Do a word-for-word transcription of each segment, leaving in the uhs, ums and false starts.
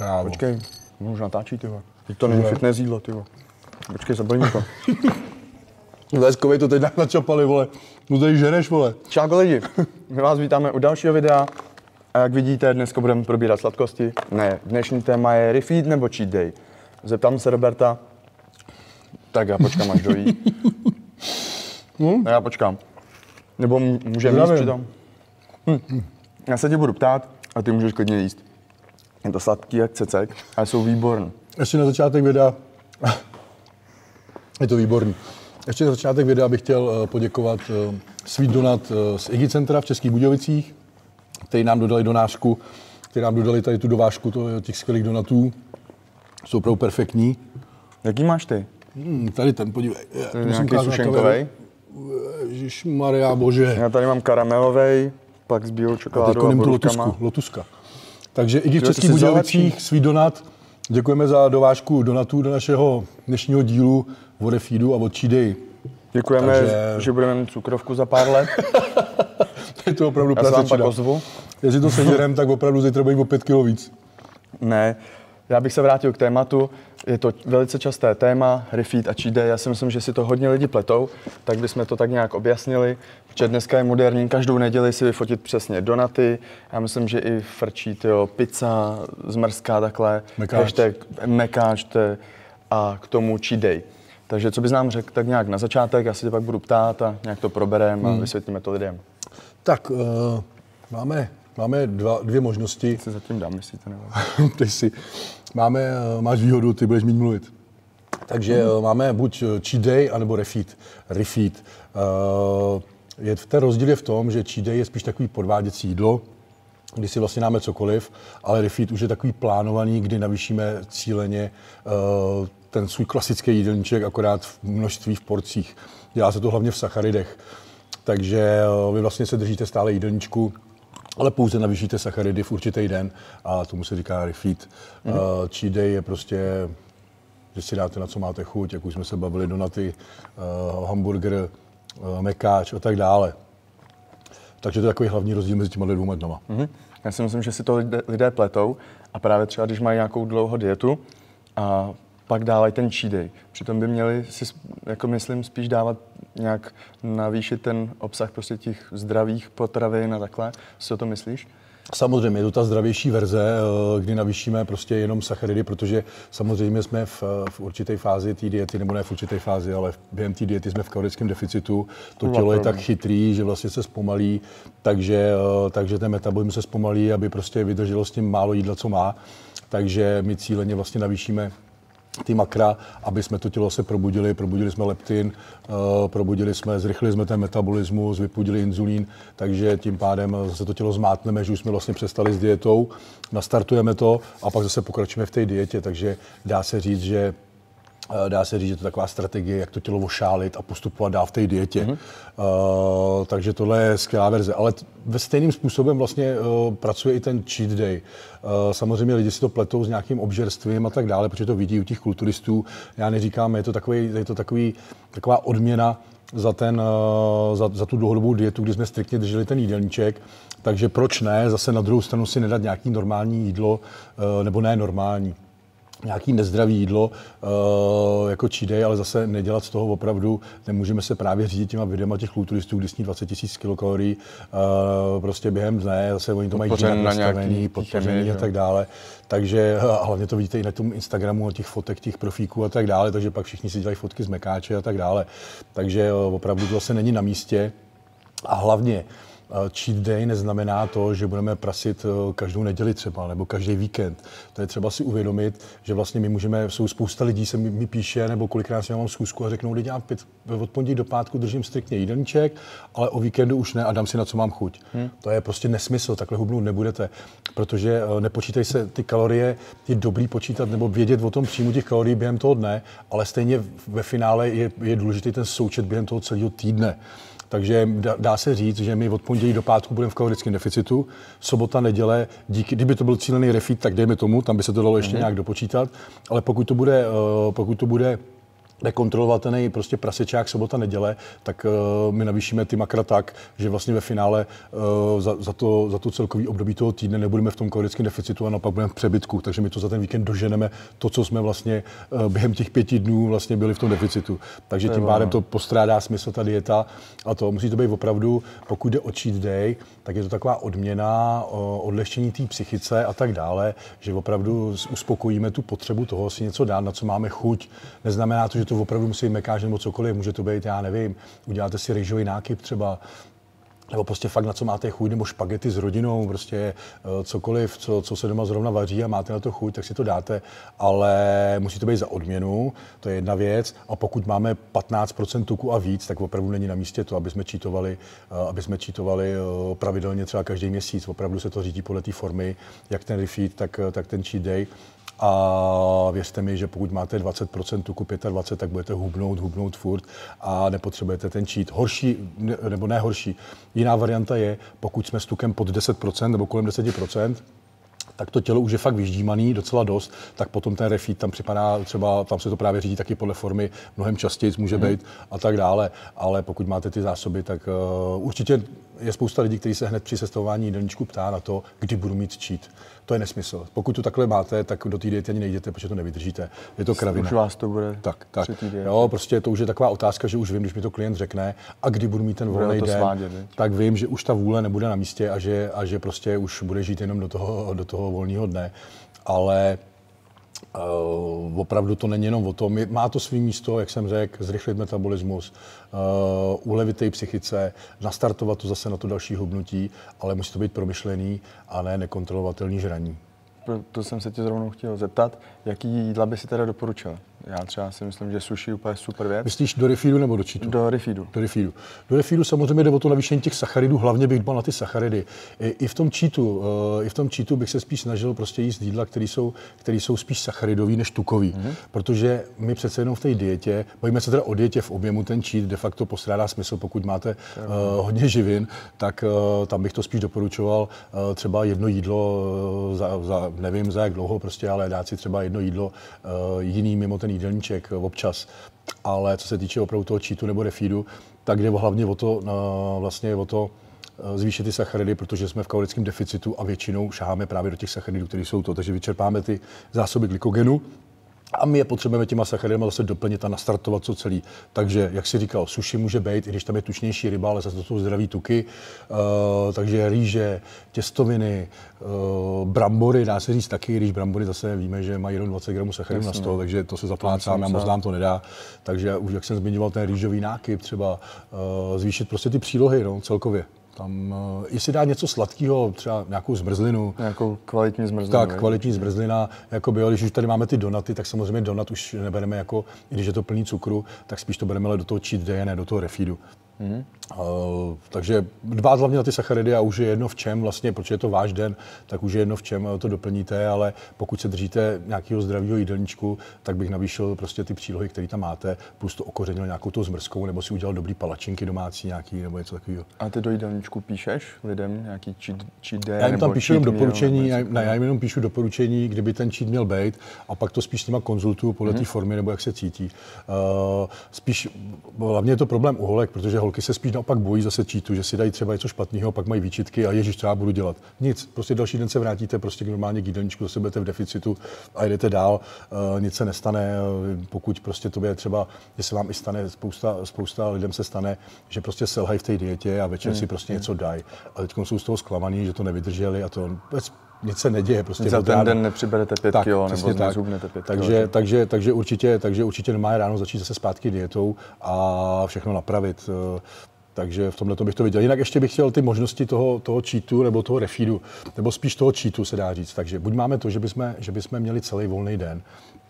Právo. Počkej, už natáčí, ty vole. Teď to není fitness jídlo, ty vole. Počkej, zabalím to. Leskovej to teď načapali, vole. No tady ženeš, vole. Čau lidi, my vás vítáme u dalšího videa. A jak vidíte, dneska budeme probírat sladkosti. Ne, dnešní téma je refeed nebo cheat day. Zeptám se Roberta. Tak já počkám, až dojí. Hmm? Já počkám. Nebo můžeme jíst přitom. Hm. Já se tě budu ptát a ty můžeš klidně jíst. Je to sladký jak cecek, ale jsou výborný. Ještě na začátek videa, je to výborný. Ještě na začátek videa bych chtěl poděkovat Sweet Donut z Iggy Centra v Českých Budějovicích, který nám dodali donášku, který nám dodali tady tu dovážku těch skvělých donutů. Jsou opravdu perfektní. Jaký máš ty? Hmm, tady ten, podívej. To je nějaký sušenkovej? Ježišmarja, bože. Já tady mám karamelovej, pak s bílou čokoládou a, a lotusku, lotuska. Takže Iggy v Českých Budějovicích, Sweet Donut. Děkujeme za dovážku donutů do našeho dnešního dílu o refeedu a o cheat day. Děkujeme, takže... že budeme mít cukrovku za pár let. Je to opravdu prasečina. Já se vám pak ozvu. Jestli to sežerem, tak opravdu zítra bude o pět kilo víc. Ne, já bych se vrátil k tématu. Je to velice časté téma, refeed a cheat day. Já si myslím, že si to hodně lidi pletou, tak bychom to tak nějak objasnili. Protože dneska je moderní každou neděli si vyfotit přesně donaty. Já myslím, že i frčí tyjo, pizza, zmrzká takhle, mekáč. hashtag mekáč a k tomu cheat day. Takže co bys nám řekl tak nějak na začátek, já si tě pak budu ptát a nějak to probereme hmm. a vysvětlíme to lidem. Tak, uh, máme, máme dva, dvě možnosti. Si zatím dám, jestli to nevím. Ty si. Máme, uh, máš výhodu, ty budeš mít mluvit. Takže hmm. uh, máme buď cheat day, anebo refeed. refeed. Uh, je, ten rozdíl je v tom, že cheat day je spíš takový podváděcí jídlo, kdy si vlastně dáme cokoliv, ale refeed už je takový plánovaný, kdy navýšíme cíleně uh, ten svůj klasický jídelníček, akorát v množství v porcích. Dělá se to hlavně v sacharidech. Takže vy vlastně se držíte stále jídelníčku, ale pouze navýšíte sacharidy v určitý den a tomu se říká refeed. Mm. Uh, cheat day je prostě, že si dáte na co máte chuť, jak už jsme se bavili, donaty, uh, hamburger, uh, mekáč a tak dále. Takže to je takový hlavní rozdíl mezi těma dvěma dnama. Mm. Já si myslím, že si to lidé, lidé pletou a právě třeba, když mají nějakou dlouhou dietu a pak dávají ten cheat day. Přitom by měli si, jako myslím, spíš dávat nějak navýšit ten obsah prostě těch zdravých potravin a takhle. Co to myslíš? Samozřejmě, je to ta zdravější verze, kdy navýšíme prostě jenom sacharidy, protože samozřejmě jsme v, v určité fázi té diety, nebo ne v určité fázi, ale během té diety jsme v kalorickém deficitu. To tělo je tak chytrý, že vlastně se zpomalí, takže, takže ten metabolismus se zpomalí, aby prostě vydrželo s tím málo jídla, co má. Takže my cíleně vlastně navýšíme ty makra, aby jsme to tělo se probudili, probudili jsme leptin, uh, probudili jsme, zrychlili jsme ten metabolismus, vypudili inzulín, takže tím pádem zase to tělo zmátneme, že už jsme vlastně přestali s dietou, nastartujeme to a pak zase pokračujeme v té dietě, takže dá se říct, že Dá se říct, že to je taková strategie, jak to tělo ošálit a postupovat dál v té dietě. Mm-hmm. Uh, takže tohle je skvělá verze. Ale t- ve stejným způsobem vlastně uh, pracuje i ten cheat day. Uh, samozřejmě lidi si to pletou s nějakým obžerstvím a tak dále, protože to vidí u těch kulturistů. Já neříkám, je to, takový, je to takový, taková odměna za, ten, uh, za, za tu dlouhodobou dietu, kdy jsme striktně drželi ten jídelníček. Takže proč ne? Zase na druhou stranu si nedat nějaký normální jídlo, uh, nebo ne normální. Nějaký nezdravý jídlo uh, jako cheat day, ale zase nedělat z toho opravdu, nemůžeme se právě řídit těma videama těch kulturistů, kdy sní dvacet tisíc kilokalorií uh, prostě během dne, zase oni to mají jinak nastavený, podpořený a tak dále. Takže a hlavně to vidíte i na tom Instagramu, na těch fotek, těch profíků a tak dále, takže pak všichni si dělají fotky z mekáče a tak dále. Takže uh, opravdu to zase není na místě a hlavně cheat day neznamená to, že budeme prasit každou neděli třeba, nebo každý víkend. To je třeba si uvědomit, že vlastně my můžeme, jsou spousta lidí, se mi, mi píše, nebo kolikrát si mám schůzku a řeknou, že od pondělí do pátku držím striktně jídelníček, ale o víkendu už ne a dám si na co mám chuť. Hmm. To je prostě nesmysl, takhle hubnout nebudete, protože nepočítají se ty kalorie, je dobrý počítat nebo vědět o tom příjmu těch kalorií během toho dne, ale stejně ve finále je, je důležitý ten součet během toho celého týdne. Takže dá se říct, že my od pondělí do pátku budeme v kalorickém deficitu, sobota, neděle, díky, kdyby to byl cílený refeed, tak dejme tomu, tam by se to dalo ještě mm-hmm. nějak dopočítat, ale pokud to bude, pokud to bude nekontrolovatelný prostě prasečák sobota, neděle, tak uh, my navýšíme ty makra tak, že vlastně ve finále uh, za, za, to, za to celkový období toho týdne nebudeme v tom kalorickém deficitu a naopak budeme v přebytku, takže my to za ten víkend doženeme to, co jsme vlastně uh, během těch pěti dnů vlastně byli v tom deficitu. Takže tím pádem to postrádá smysl ta dieta a to musí to být opravdu, pokud jde o cheat day, tak je to taková odměna, uh, odlehčení té psychice a tak dále, že opravdu uspokojíme tu potřebu toho si něco dát, na co máme chuť. Neznamená to, že to opravdu musí mekáč nebo cokoliv, může to být, já nevím, uděláte si rýžový nákyp třeba, nebo prostě fakt na co máte chuť, nebo špagety s rodinou, prostě cokoliv, co, co se doma zrovna vaří a máte na to chuť, tak si to dáte, ale musí to být za odměnu, to je jedna věc. A pokud máme patnáct procent tuku a víc, tak opravdu není na místě to, aby jsme cheatovali, aby jsme cheatovali pravidelně třeba každý měsíc. Opravdu se to řídí podle té formy, jak ten refeed, tak, tak ten cheat day. A věřte mi, že pokud máte dvacet procent tuku, dvacet pět, tak budete hubnout, hubnout furt a nepotřebujete ten cheat. Horší, nebo ne horší, jiná varianta je, pokud jsme s tukem pod deset procent nebo kolem deset procent, tak to tělo už je fakt vyždímaný docela dost, tak potom ten refeed tam připadá, třeba tam se to právě řídí taky podle formy, mnohem častěji může mm. být a tak dále. Ale pokud máte ty zásoby, tak uh, určitě je spousta lidí, kteří se hned při sestavování jídelníčku ptá na to, kdy budu mít cheat. To je nesmysl. Pokud to takhle máte, tak do té diety ani nejděte, protože to nevydržíte. Je to kravina. Už vás to bude. Tak, tak. Jo, prostě to už je taková otázka, že už vím, když mi to klient řekne, a kdy budu mít ten volný den, svádět, tak vím, že už ta vůle nebude na místě a že, a že prostě už bude žít jenom do toho, do toho volného dne. Ale Uh, opravdu to není jenom o tom. Má to svý místo, jak jsem řekl, zrychlit metabolismus, uh, ulevit té psychice, nastartovat to zase na to další hubnutí, ale musí to být promyšlený a ne nekontrolovatelný žraní. To jsem se tě zrovna chtěl zeptat, jaký jídla by si teda doporučil? Já třeba si myslím, že sushi je úplně super věc. Myslíš do refeedu nebo do cheatu? Do refeedu. Do refeedu. Do refeedu samozřejmě jde o to navýšení těch sacharidů, hlavně bych dbal na ty sacharidy. I, i v tom cheatu, uh, i v tom cheatu bych se spíš snažil prostě jíst jídla, které jsou, které jsou spíš sacharidový než tukový. Mm-hmm. Protože my přece jenom v té dietě, bavíme se teda o dietě v objemu, ten cheat de facto postrádá smysl, pokud máte uh, hodně živin, tak uh, tam bych to spíš doporučoval uh, třeba jedno jídlo uh, za, za, nevím za jak dlouho prostě, ale dát si třeba jedno jídlo uh, jiný mimo ten jídelníček občas, ale co se týče opravdu toho cheatu nebo refeedu, tak jde hlavně o to, vlastně o to zvýšit ty sacharidy, protože jsme v kalorickém deficitu a většinou šaháme právě do těch sacharidů, které jsou to, takže vyčerpáme ty zásoby glykogenu a my je potřebujeme těma sacharidama zase doplnit a nastartovat co celý. Takže, jak jsi říkal, sushi může být, i když tam je tučnější ryba, ale zase to jsou zdraví tuky, uh, takže rýže, těstoviny, uh, brambory, dá se říct taky, když brambory zase víme, že mají jenom dvacet gramů sacharidů na sto, takže to se zaplácáme a moc nám to nedá. Takže už, jak jsem zmiňoval, ten rýžový nákyp, třeba uh, zvýšit prostě ty přílohy, no, celkově. Tam, uh, jestli dá něco sladkého, třeba nějakou zmrzlinu. Nějakou kvalitní zmrzlinu. Tak, kvalitní zmrzlina. Jako by, když už tady máme ty donaty, tak samozřejmě donat už nebereme jako, i když je to plný cukru, tak spíš to bereme ale do toho cheat day, ne do toho refeedu. Mm-hmm. Uh, takže dbát hlavně na ty sacharidy a už je jedno v čem vlastně, protože je to váš den, tak už je jedno v čem to doplníte, ale pokud se držíte nějakého zdravého jídelníčku, tak bych navýšil prostě ty přílohy, které tam máte, plus to okořenil nějakou tou zmrzkou, nebo si udělal dobrý palačinky domácí nějaký, nebo něco takového. A ty do jídelníčku píšeš lidem nějaký cheat, cheat day? Já jim tam píšu jenom doporučení, já, ne, já jim jenom píšu doporučení, kdyby ten cheat měl být, a pak to spíš s nima konzultuju podle mm-hmm. té formy, nebo jak se cítí. Uh, spíš, hlavně je to problém u holek, protože holky se spíš naopak bojí zase cheatu, že si dají třeba něco špatného, pak mají výčitky a ježiš, co já budu dělat. Nic, prostě další den se vrátíte prostě normálně k jídelníčku, zase budete v deficitu a jdete dál, uh, nic se nestane, pokud prostě to je třeba, že se vám i stane, spousta, spousta lidem se stane, že prostě selhají v té dietě a večer hmm. si prostě hmm. něco dají. A teď jsou z toho zklamaný, že to nevydrželi a to vůbec nic se neděje. Prostě za ten ráno. Den nepřiberete pět tak, kilo, nebo nezhubnete pět takže, kilo. Takže, takže, určitě, takže určitě nemá ráno začít zase zpátky dietou a všechno napravit. Takže v tomhle bych to viděl. Jinak ještě bych chtěl ty možnosti toho, toho cheatu nebo toho refeedu, nebo spíš toho cheatu se dá říct. Takže buď máme to, že bychom, že bychom měli celý volný den,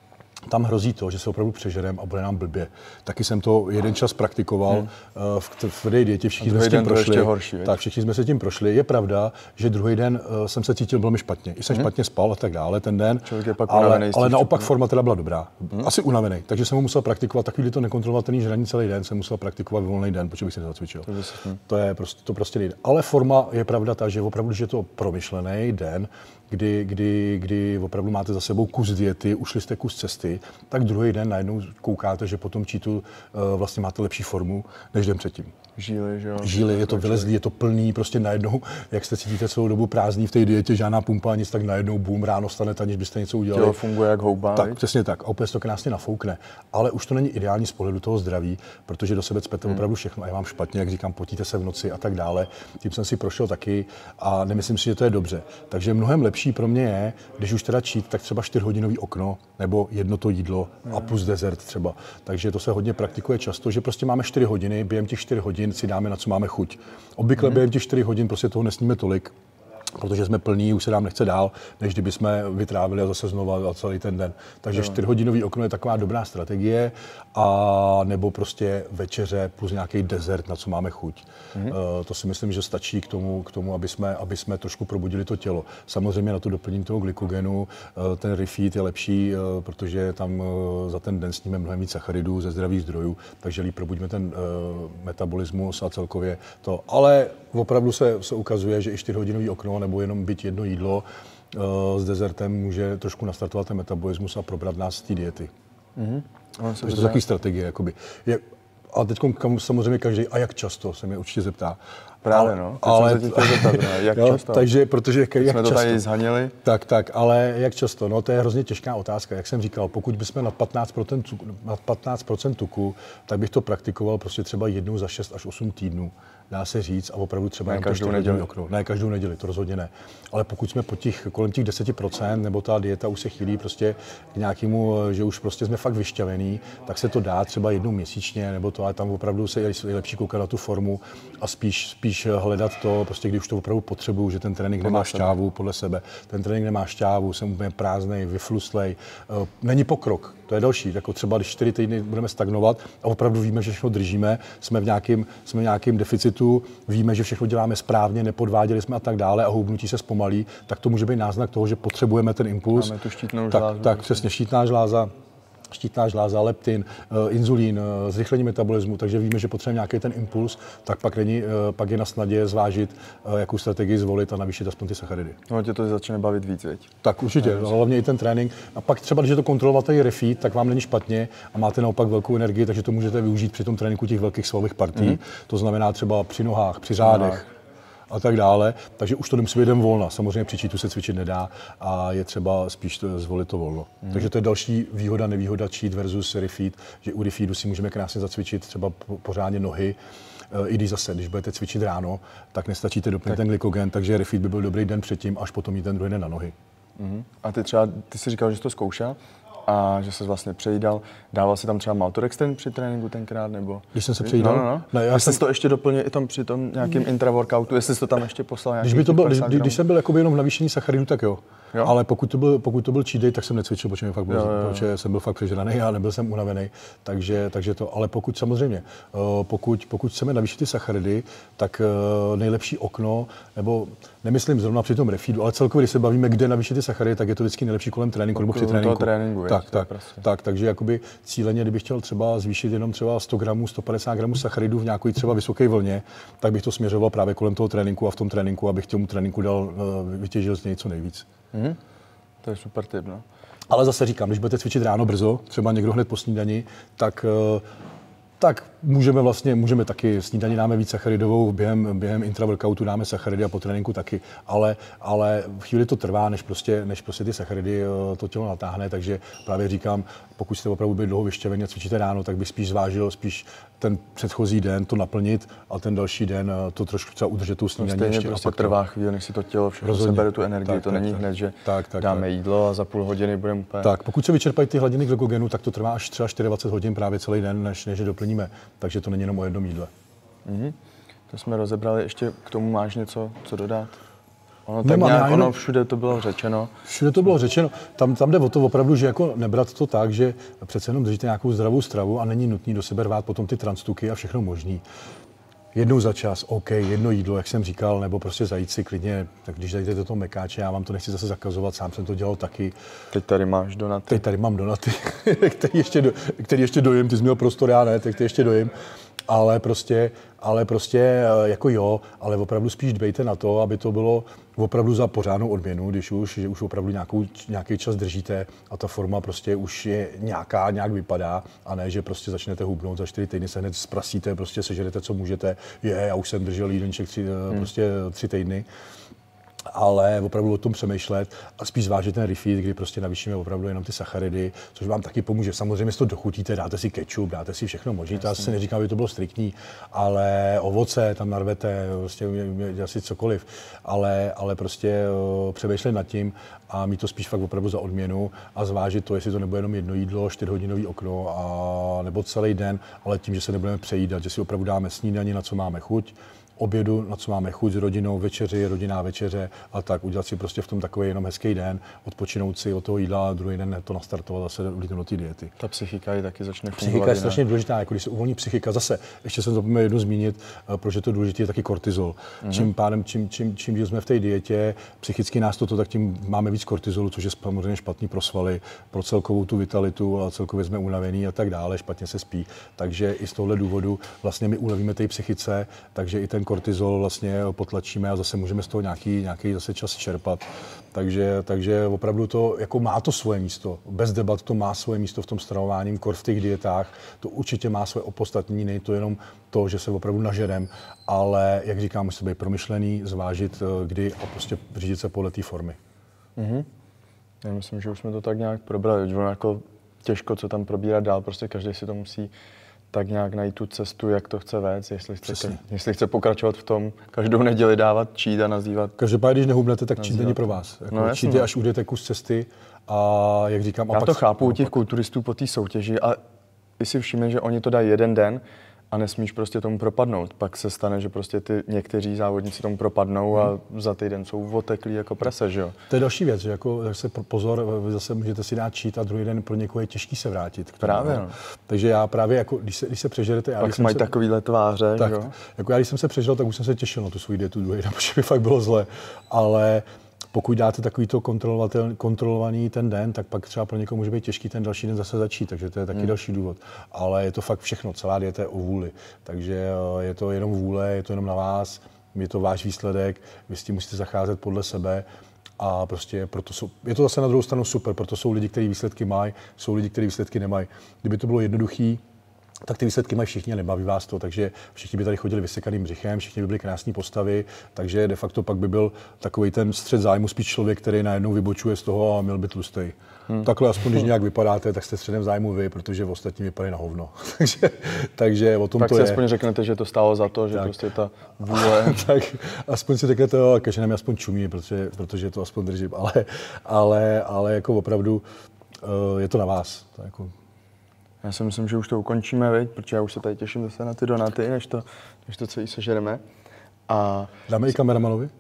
tam hrozí to, že se opravdu přežerem a bude nám blbě. Taky jsem to jeden čas praktikoval hmm. v tvrdé dietě, všichni jsme s tím prošli. Horší, tak všichni jsme se tím prošli. Je pravda, že druhý den uh, jsem se cítil velmi špatně. I jsem hmm. špatně spal a tak dále ten den. Ale, ale naopak forma teda byla dobrá. Hmm. Asi unavený. Takže jsem ho musel praktikovat takový to nekontrolovatelný žraní celý den, jsem musel praktikovat volný den, protože bych se nezacvičil. To, hmm. to je prostě to prostě nejde. Ale forma je pravda ta, že opravdu, že je to promyšlený den, kdy, kdy, kdy opravdu máte za sebou kus diety, ušli jste kus cesty, tak druhý den najednou koukáte, že po tom cheatu uh, vlastně máte lepší formu, než den předtím. Žíly, že jo? Žíly, je to vylezlý, je to plný, prostě najednou, jak jste cítíte celou dobu prázdný v té dietě, žádná pumpa, nic, tak najednou boom, ráno stanete, aniž byste něco udělali. Tělo funguje jak houba. Tak, přesně tak. A opět to krásně nafoukne. Ale už to není ideální z pohledu toho zdraví, protože do sebe cpete hmm. opravdu všechno a je vám špatně, jak říkám, potíte se v noci a tak dále. Tím jsem si prošel taky a nemyslím si, že to je dobře. Takže mnohem lepší pro mě je, když už teda cheat, tak třeba čtyřhodinový okno nebo jedno to jídlo hmm. a plus dezert třeba. Takže to se hodně praktikuje často, že prostě máme čtyři hodiny, během těch čtyř hodin si dáme, na co máme chuť. Obvykle hmm. během těch čtyř hodin prostě toho nesníme tolik, protože jsme plní, už se nám nechce dál, než kdyby jsme vytrávili a zase znova celý ten den. Takže čtyřhodinový okno je taková dobrá strategie, a nebo prostě večeře plus nějaký dezert, na co máme chuť. Mm-hmm. Uh, to si myslím, že stačí k tomu, k tomu aby, jsme, aby jsme trošku probudili to tělo. Samozřejmě na to doplnění toho glykogenu, uh, ten refeed je lepší, uh, protože tam uh, za ten den sníme mnohem víc sacharidů ze zdravých zdrojů, takže líp probudíme ten uh, metabolismus a celkově to. Ale opravdu se, se ukazuje, že i čtyřhodinový okno nebo jenom byť jedno jídlo uh, s dezertem může trošku nastartovat ten metabolismus a probrat nás z té diety. Mm-hmm. Takže to je takový strategie. Jakoby. Je, a teď samozřejmě každý, a jak často, se mě určitě zeptá. Právě no, teď ale, jsem se tě zeptat, ne? Jak jo, často? Takže, protože jak, jak jsme často, to tady zhanili. Tak, tak, ale jak často? No to je hrozně těžká otázka. Jak jsem říkal, pokud bychom nad patnáct procent tuku, tak bych to praktikoval prostě třeba jednou za šest až osm týdnů. Dá se říct, a opravdu třeba ne každou neděli. Okno. Ne každou neděli, to rozhodně ne. Ale pokud jsme po těch, kolem těch deset procent, nebo ta dieta už se chýlí prostě k nějakému, že už prostě jsme fakt vyšťavený, tak se to dá třeba jednou měsíčně, nebo to, ale tam opravdu se je lepší koukat na tu formu a spíš, spíš hledat to, prostě když už to opravdu potřebuju, že ten trénink podle nemá sebe. šťávu podle sebe. Ten trénink nemá šťávu, jsem úplně prázdnej, vyfluslej, není pokrok. To je další, jako třeba když čtyři týdny budeme stagnovat a opravdu víme, že všechno držíme, jsme v nějakém, jsme v nějakém deficitu, víme, že všechno děláme správně, nepodváděli jsme a tak dále a houbnutí se zpomalí, tak to může být náznak toho, že potřebujeme ten impuls. Máme tu štítnou tak, žlázu. Tak přesně, štítná žláza, štítná žláza, leptin, uh, inzulín, uh, zrychlení metabolismu, takže víme, že potřebujeme nějaký ten impuls, tak pak, není, uh, pak je na snadě zvážit, uh, jakou strategii zvolit a navýšit aspoň ty sacharidy. No, tě to začne bavit víc, veď? Tak určitě, no, hlavně i ten trénink. A pak třeba, když je to kontrolovatelný refeed, tak vám není špatně a máte naopak velkou energii, takže to můžete využít při tom tréninku těch velkých svalových partí. Mm-hmm. To znamená třeba při nohách, při zádech. No. A tak dále, takže už to nemusí být jen volna. Samozřejmě při cheatu se cvičit nedá a je třeba spíš to, zvolit to volno. Hmm. Takže to je další výhoda, nevýhoda cheat versus refeed, že u refeedu si můžeme krásně zacvičit třeba pořádně nohy, i když zase, když budete cvičit ráno, tak nestačíte doplnit tak. ten glykogen, takže refeed by byl dobrý den předtím, až potom jít ten druhý den na nohy. Hmm. A ty třeba, ty jsi říkal, že jsi to zkoušel? A že se vlastně přejídal. Dával si tam třeba maltodextrin při tréninku tenkrát, nebo? Když jsem se přejídal? No, no, no. Ne, já jsem to ještě doplnil i tam při tom nějakým intraworkoutu, jestli jsi to tam ještě poslal nějaký když, by to byl, když, když jsem byl jakoby jenom v navýšení sacharidů, tak jo. Jo? Ale pokud to byl, pokud to byl cheat day, tak jsem necvičil, protože, fakt byl, jo, jo. protože jsem byl fakt přežraný a nebyl jsem unavený. Takže, takže to, ale pokud samozřejmě, pokud, pokud chceme navýšit ty sacharidy, tak nejlepší okno, nebo nemyslím zrovna při tom refeedu, ale celkově, když se bavíme, kde navýšit ty sacharidy, tak je to vždycky nejlepší kolem tréninku nebo při tréninku. tréninku tak, tak, prostě. tak, takže jakoby cíleně, kdybych chtěl třeba zvýšit jenom třeba sto gramů, sto padesát gramů sacharidů v nějaké třeba vysoké vlně, tak bych to směřoval právě kolem toho tréninku a v tom tréninku, abych tomu tréninku dal, vytěžil z něj co nejvíc. Mm-hmm. To je super tip, no. Ale zase říkám, když budete cvičit ráno brzo, třeba někdo hned po snídani, tak, tak můžeme vlastně, můžeme taky, snídani dáme víc sacharidovou, během, během intraworkoutu dáme sacharidy a po tréninku taky, ale, ale v chvíli to trvá, než prostě, než prostě ty sacharidy to tělo natáhne, takže právě říkám, pokud jste opravdu byli dlouho vyšťavení a cvičíte ráno, tak bych spíš zvážil spíš ten předchozí den to naplnit a ten další den to trošku třeba udržet tu snídaní. No stejně prostě trvá chvíli, než si to tělo všechno sebere tu energii, tak, to tak, není tak, hned, že tak, tak, dáme tak. jídlo a za půl hodiny budeme úplně... Tak, pokud se vyčerpají ty hladiny glykogenu, tak to trvá až třeba dvacet čtyři hodin právě celý den, než, než je doplníme, takže to není jenom o jednom jídle. Mm-hmm. To jsme rozebrali, ještě k tomu máš něco, co dodat? Ono, tak Nemám, nějak, jenom, ono všude to bylo řečeno. Všude to bylo řečeno. Tam, tam jde o to opravdu, že jako nebrat to tak, že přece jenom držíte nějakou zdravou stravu a není nutný do sebe rvát potom ty transtuky a všechno možný. Jednou za čas, OK, jedno jídlo, jak jsem říkal, nebo prostě zajít si klidně, tak když zajdete do toho mekáče, já vám to nechci zase zakazovat, sám jsem to dělal taky. Teď tady máš donaty. Teď tady mám donaty, který, ještě do, který ještě dojím, ty jsi měl prostor, já ne, tak ty ještě dojím. ale prostě, ale prostě jako jo, ale opravdu spíš dbejte na to, aby to bylo opravdu za pořádnou odměnu, když už, že už opravdu nějakou, nějaký čas držíte a ta forma prostě už je nějaká, nějak vypadá a ne, že prostě začnete hubnout za čtyři týdny, se hned zprasíte, prostě sežerete, co můžete, je, já už jsem držel jídelníček tři, hmm. prostě tři týdny. Ale opravdu o tom přemýšlet a spíš zvážit ten refeed, kdy prostě navýšíme opravdu jenom ty sacharidy, což vám taky pomůže. Samozřejmě si to dochutíte, dáte si ketchup, dáte si všechno možné, to já se neříkám, aby to bylo striktní, ale ovoce tam narvete, prostě asi cokoliv, ale, ale prostě uh, přemýšlet nad tím a mít to spíš fakt opravdu za odměnu a zvážit to, jestli to nebude jenom jedno jídlo, čtyřhodinový okno a nebo celý den, ale tím, že se nebudeme přejídat, že si opravdu dáme snídani, na co máme chuť, obědu, na co máme chuť s rodinou, večeři, rodinná večeře a tak udělat si prostě v tom takový jenom hezký den, odpočinout si od toho jídla a druhý den to nastartovat zase do té diety. Ta psychika je taky začne fungovat. Psychika je strašně důležitá, jako když se uvolní psychika, zase, ještě jsem zapomněl jednu zmínit, protože to důležité je taky kortizol. Mm-hmm. Čím pádem, čím, čím, čím díl jsme v té dietě, psychicky nás toto, tak tím máme víc kortizolu, což je samozřejmě špatný pro svaly, pro celkovou tu vitalitu a celkově jsme unavení a tak dále, špatně se spí. Takže i z tohohle důvodu vlastně my ulevíme té psychice, takže i ten kortizol vlastně potlačíme a zase můžeme z toho nějaký, nějaký zase čas čerpat. Takže, takže opravdu to jako má to svoje místo. Bez debat to má svoje místo v tom stravování, kor v těch dietách. To určitě má svoje opodstatnění, není to jenom to, že se opravdu nažerem, ale jak říkám, musí být promyšlený, zvážit kdy a prostě řídit se podle té formy. Mm-hmm. Já myslím, že už jsme to tak nějak probrali. Ono jako těžko, co tam probírat dál, prostě každý si to musí tak nějak najít tu cestu, jak to chce vést, jestli chce, jestli chce pokračovat v tom, každou neděli dávat cheat a nazývat. Každopádně, když nehubnete, tak cheat není pro vás. Jako no, cheat je, až ujdete kus cesty a jak říkám... A Já pak to chápu u těch pak... kulturistů po té soutěži a ty si všimne, že oni to dají jeden den a nesmíš prostě tomu propadnout. Pak se stane, že prostě ty někteří závodníci tomu propadnou hmm. a za týden jsou oteklí jako prase, že jo? To je další věc, že jako zase pozor, vy zase můžete si dát cheat a druhý den pro někoho je těžký se vrátit. Právě, no. Takže já právě jako, když se, když se přežerete... Já, pak mají se, takovýhle tváře, tak, jo? Jako já, když jsem se přežral, tak už jsem se těšil na tu svou dietu druhý den, protože by fakt bylo zle, ale... Pokud dáte takovýto kontrolovaný ten den, tak pak třeba pro někoho může být těžký ten další den zase začít, takže to je taky hmm. další důvod. Ale je to fakt všechno, celá dieta je o vůli. Takže je to jenom vůle, je to jenom na vás, je to váš výsledek, vy s tím musíte zacházet podle sebe a prostě proto jsou, je to zase na druhou stranu super, proto jsou lidi, kteří výsledky mají, jsou lidi, kteří výsledky nemají. Kdyby to bylo jednoduchý, tak ty výsledky mají všichni a nebaví vás to, takže všichni by tady chodili vysekaným břichem, všichni by byli krásné postavy, takže de facto pak by byl takový ten střed zájmu spíš člověk, který najednou vybočuje z toho a měl by tlustej. Hmm. Takhle aspoň, když nějak vypadáte, tak jste středem zájmu vy, protože v ostatní vypadají na hovno. takže, takže o tom tak to je. Tak si aspoň řeknete, že to stálo za to, že tak. prostě ta vůle... tak aspoň si řeknete, že nám aspoň čumí, protože, protože to aspoň držím, ale, ale, ale jako opravdu je to na vás. To jako... Já si myslím, že už to ukončíme, viď? Protože já už se tady těším zase na ty donaty, než to, než to celý sežereme. A... Dáme i kameramanovi?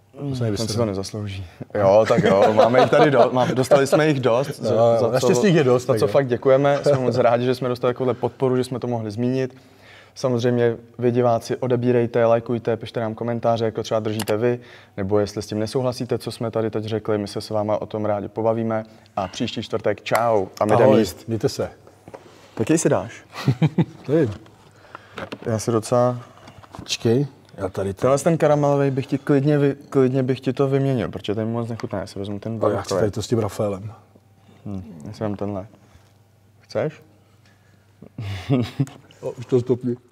Ten si to nezaslouží. Jo, tak jo, máme jich tady dost, mám, dostali jsme jich dost. No, za, za naštěstí je dost. Za co jo. fakt děkujeme, jsme moc rádi, že jsme dostali takovou podporu, že jsme to mohli zmínit. Samozřejmě vy diváci odebírejte, lajkujte, pište nám komentáře, jako třeba držíte vy, nebo jestli s tím nesouhlasíte, co jsme tady teď řekli, my se s váma o tom rádi pobavíme. A příští čtvrtek čau a my jdeme jíst. Mějte se. Tak jej si dáš. Ty. Já si docela... Počkej, já tady... To... Tenhle ten karamelový bych ti klidně, vy, klidně bych ti to vyměnil, protože ten moc nechutná. Já si vezmu ten dvojkový. Já chci tady to s tím Rafaelem. Hm, já si vezmu tenhle. Chceš? O, už to stopni.